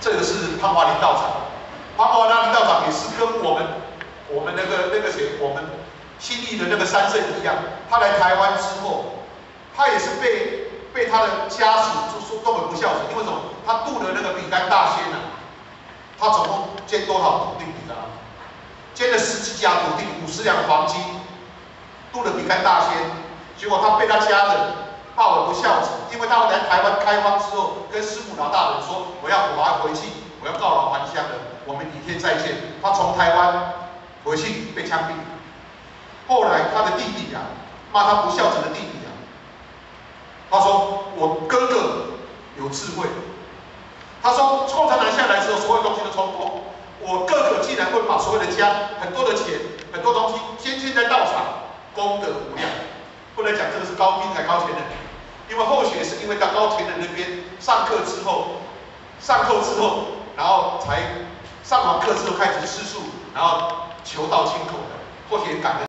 这个是潘华林道长，潘华林道长也是跟我们那个谁，我们新义的那个三圣一样，他来台湾之后，他也是被他的家属就说根本不孝顺，因为什么？他渡了那个比干大仙啊，他总共捐多少土地？你知道吗？捐了10几家土地，50两黄金，渡了比干大仙，结果他被他家人骂我不孝子，因为他来台湾开荒之后，跟师母老大人说我要回去，我要告老还乡了，我们明天再见。他从台湾回去被枪毙，后来他的弟弟啊，骂他不孝子的弟弟啊，他说我哥哥有智慧，他说共产党下来之后，所有东西都冲破。我哥哥竟然会把所有的家、很多的钱、很多东西献在道场，功德无量。不能讲这个是高兵才高前人，因为后学是因为到高前人那边上课之后，然后才上完课之后开始吃素，然后求道清口的，或许感恩。